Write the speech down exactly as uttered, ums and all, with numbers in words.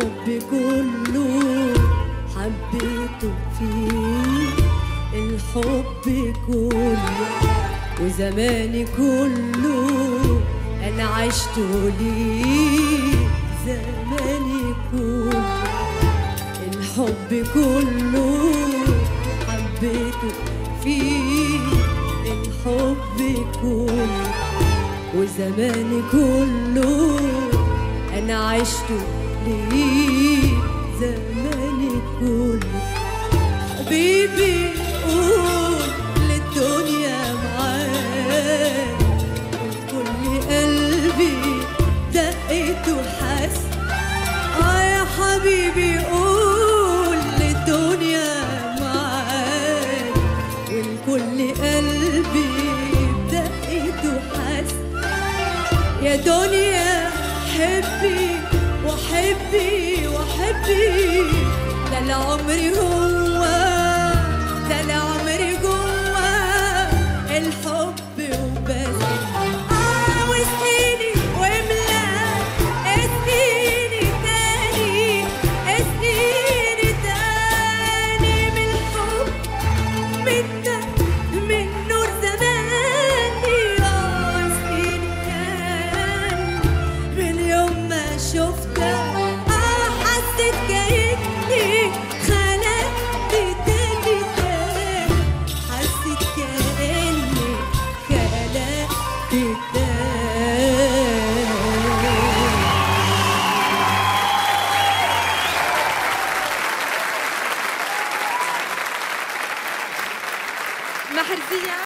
الحب كله حبيته فيه، الحب كله وزماني كله أنا عشته ليه، زماني كله الحب كله حبيته فيه، الحب كله وزماني كله أنا عشته ليه، زماني كله. حبيبي قول للدنيا معاك، كل قلبي دقت وحس. آه يا حبيبي قول للدنيا معاك، والكل قلبي دقت وحس. يا دنيا حبي وحبي وحبي، ده العمر هو، ده العمر جوا الحب وبس. اه واسقيني واملا، اسقيني تاني، اسقيني تاني من الحب، من ده من نور زماني. اه اسقيني تاني من يوم ما شفتك، اه حسيت كأني خلقت تاني تاني، حسيت كأني خلقت تاني. محرزية.